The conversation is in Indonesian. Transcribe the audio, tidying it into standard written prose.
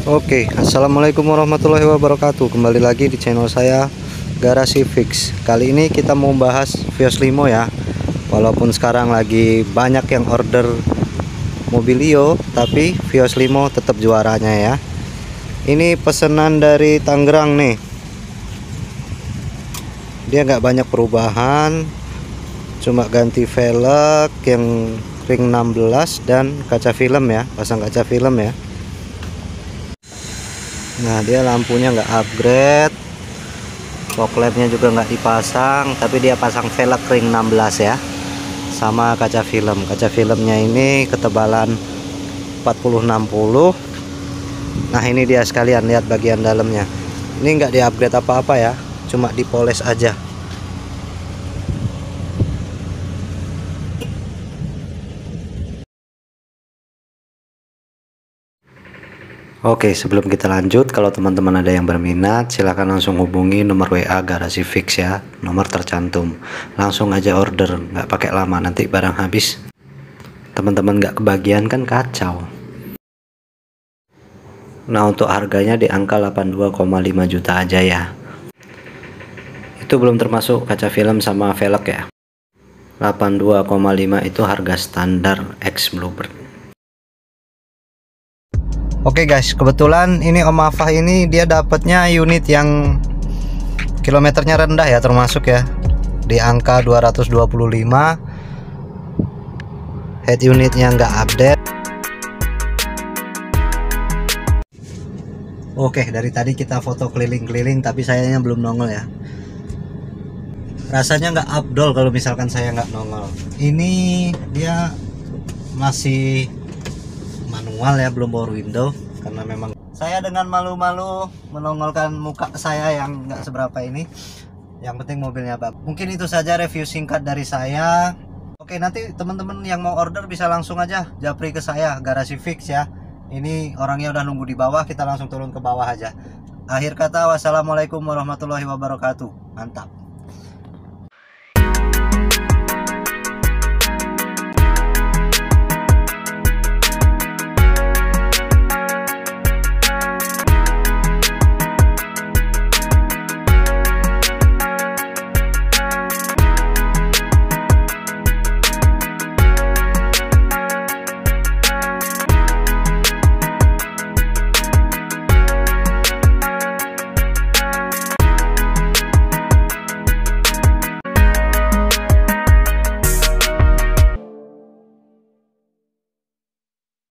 Oke, assalamualaikum warahmatullahi wabarakatuh. Kembali lagi di channel saya Garasi Fix. Kali ini kita mau bahas Vios Limo ya. Walaupun sekarang lagi banyak yang order Mobilio, tapi Vios Limo tetap juaranya ya. Ini pesanan dari Tangerang nih. Dia nggak banyak perubahan, cuma ganti velg yang ring 16 dan kaca film ya, pasang kaca film ya. Nah, dia lampunya nggak upgrade, fog lampnya juga nggak dipasang, tapi dia pasang velg ring 16 ya, sama kaca film. Kaca filmnya ini ketebalan 40-60. Nah, ini dia sekalian, lihat bagian dalamnya. Ini nggak di-upgrade apa-apa ya, cuma dipoles aja. Oke, sebelum kita lanjut, kalau teman-teman ada yang berminat, silahkan langsung hubungi nomor WA Garasi Fix ya, nomor tercantum. Langsung aja order, nggak pakai lama, nanti barang habis teman-teman nggak kebagian kan kacau. Nah, untuk harganya di angka 82,5 juta aja ya. Itu belum termasuk kaca film sama velg ya. 82,5 itu harga standar X Bluebird. Oke guys, kebetulan ini Om Afah ini dia dapatnya unit yang kilometernya rendah ya, termasuk ya, di angka 225. Head unitnya nggak update. Oke, dari tadi kita foto keliling-keliling, tapi sayangnya belum nongol ya. Rasanya nggak afdol kalau misalkan saya nggak nongol. Ini dia masih manual ya, belum power window, karena memang saya dengan malu-malu menongolkan muka saya yang nggak seberapa ini. Yang penting mobilnya bagus. Mungkin itu saja review singkat dari saya. Oke, nanti teman-teman yang mau order bisa langsung aja japri ke saya Garasi Fix ya. Ini orangnya udah nunggu di bawah, kita langsung turun ke bawah aja. Akhir kata, wassalamualaikum warahmatullahi wabarakatuh. Mantap.